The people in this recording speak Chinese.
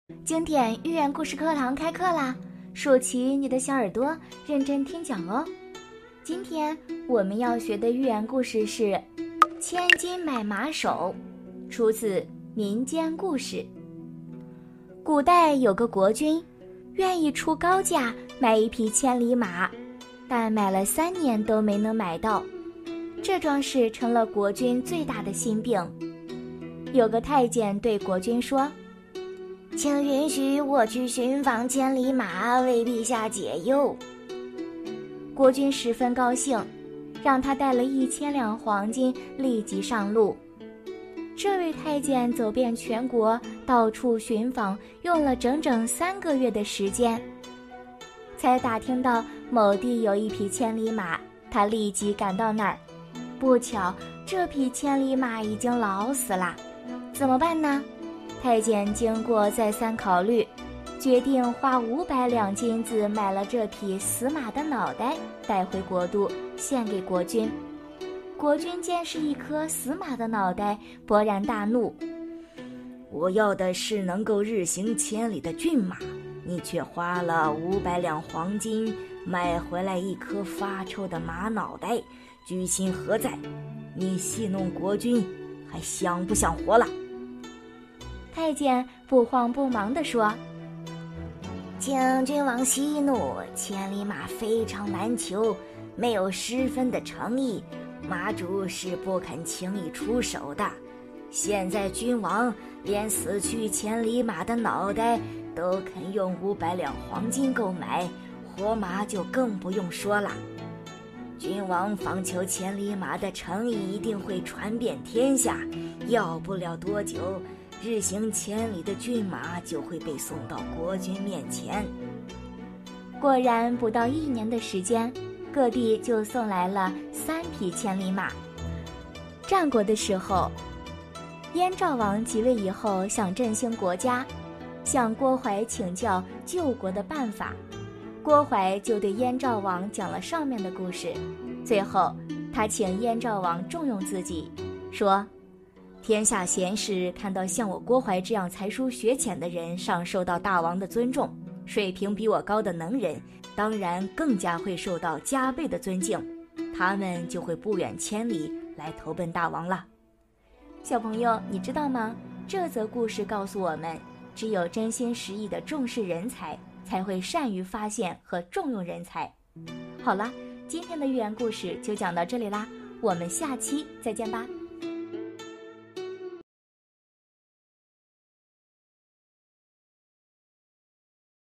经典寓言故事课堂开课啦！竖起你的小耳朵，认真听讲哦。今天我们要学的寓言故事是《千金买马首》，出自民间故事。古代有个国君，愿意出高价买一匹千里马，但买了3年都没能买到。这桩事成了国君最大的心病。有个太监对国君说：“请允许我去寻访千里马，为陛下解忧。”国君十分高兴，让他带了1000两黄金，立即上路。这位太监走遍全国，到处寻访，用了整整3个月的时间，才打听到某地有一匹千里马。他立即赶到那儿，不巧，这匹千里马已经老死了。怎么办呢？太监经过再三考虑，决定花500两金子买了这匹死马的脑袋，带回国都献给国君。国君见是一颗死马的脑袋，勃然大怒：“ 我要的是能够日行千里的骏马，你却花了500两黄金买回来一颗发臭的马脑袋，居心何在？你戏弄国君，还想不想活了？” 太监不慌不忙地说：“请君王息怒，千里马非常难求，没有10分的诚意，马主是不肯轻易出手的。现在君王连死去千里马的脑袋都肯用500两黄金购买，活马就更不用说了。君王访求千里马的诚意一定会传遍天下，要不了多久，日行千里的骏马就会被送到国君面前。”果然不到1年的时间，各地就送来了3匹千里马。战国的时候，燕赵王即位以后，想振兴国家，向郭淮请教救国的办法。郭淮就对燕赵王讲了上面的故事，最后他请燕赵王重用自己，说：“天下贤士看到像我郭淮这样才疏学浅的人上受到大王的尊重，水平比我高的能人当然更加会受到加倍的尊敬，他们就会不远千里来投奔大王了。”小朋友，你知道吗？这则故事告诉我们，只有真心实意的重视人才，才会善于发现和重用人才。好了，今天的寓言故事就讲到这里啦，我们下期再见吧。